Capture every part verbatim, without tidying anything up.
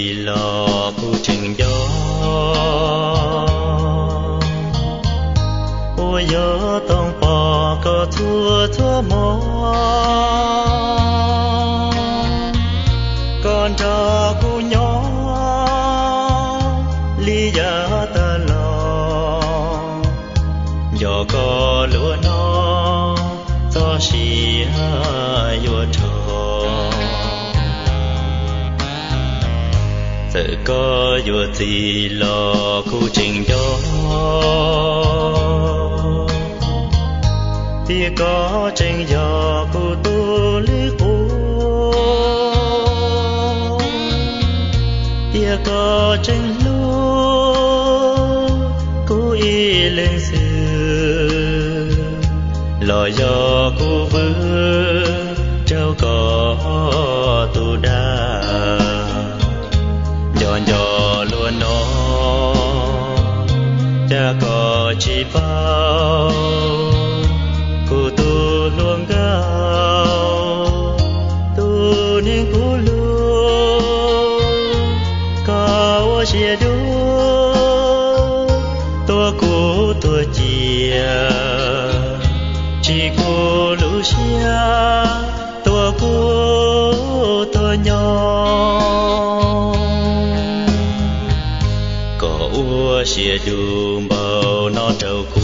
gì lo cu chừng gió ôi gió tông bò có thua thua mò con trò cu nhỏ lý giá ta lo gió có lúa nó gió xì vua trò giờ có vua gì lo cu chừng gió thì có chừng gió cu tu lý cu thì có chừng lúa cu y lên xưa lo gió cu vương trâu có tu đa giòn giò luôn nó cha có chỉ bao cu tu luôn gạo tu nên cu luôn cao chia đua tua cu tua chia chỉ cu lũ xia tua cu tua nhỏ có ua xia đùm bao nó trâu cu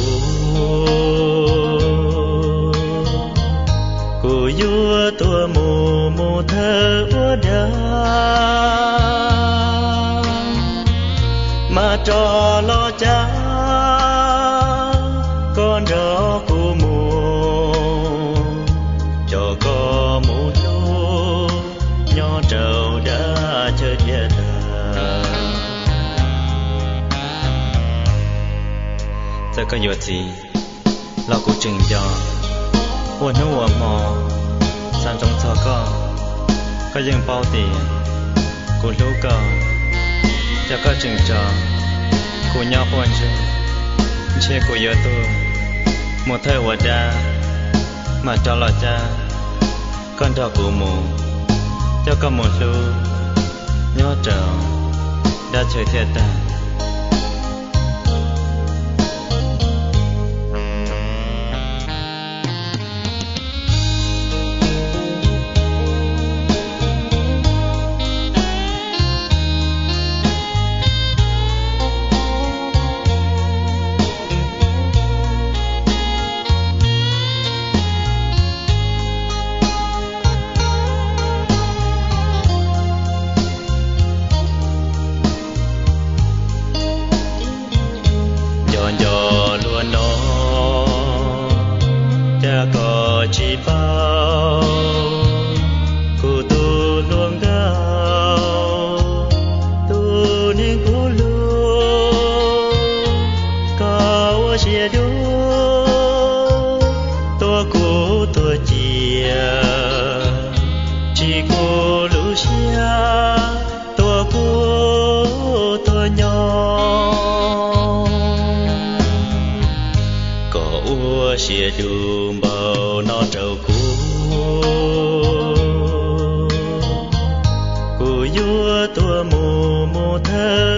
cu vua tua mù mù thơ ua đá mà trò lo cha con rõ cu mù cho có mù lúa nhỏ trâu đã chơi thiệt giờ có việc gì lo cụ chừng choวันนู้นมอสันจงเธอก็ก็ยังเป้าตีกูรู้ก็จะก็จึงจอกูย่อปวนจูเชื่อกูเยอะตัวหมดเธอวัดดามาจอหล่อจ้าก้อนดอกกูหมูเจ้าก็หมดรู้ย่อเจ้าได้เฉยเทียตาcó chỉ bao cu tu luôn gạo tu nên cu luôn cao chia đua tua cu tua chia chỉ cu lũ xia tua cu tua nhỏ có ua xia đùm bao nó trâu cu cu vua tua mù mù thơ